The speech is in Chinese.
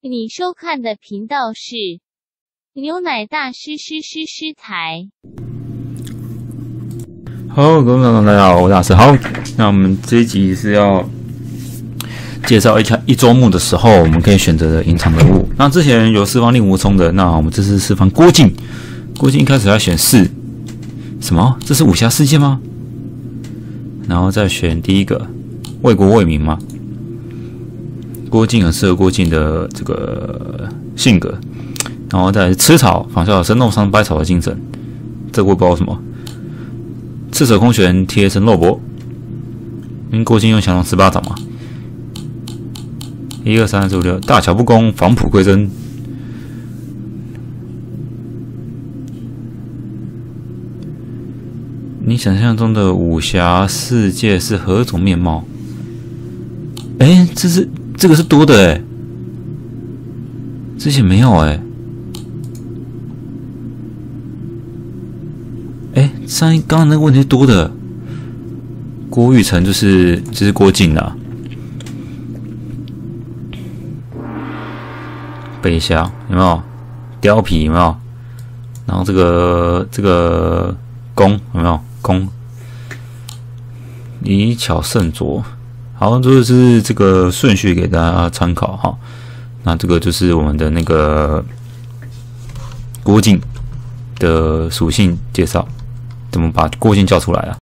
你收看的频道是牛奶大师台。 好，各位观众大家好，我是大师。好，那我们这一集是要介绍一周目的时候我们可以选择的隐藏人物。那之前有释放令狐冲的，那我们这次释放郭靖。郭靖一开始要选4，什么？这是武侠世界吗？然后再选第一个为国为民吗？郭靖很适合郭靖的这个性格，然后再来吃草，仿效神农尝百草的精神。这个我不知道什么。赤手空拳贴身肉搏，跟郭靖用降龙18掌嘛。1、2、3、4、5、6，大巧不工，返璞归真。你想象中的武侠世界是何种面貌？这个是多的之前没有刚刚那个问题是多的。郭玉成就是郭靖啦。北侠有没有？貂皮有没有？然后这个弓有没有？弓以巧胜拙。好，就是这个顺序给大家参考哈。那这个就是我们的那个郭靖的属性介绍，怎么把郭靖叫出来啊？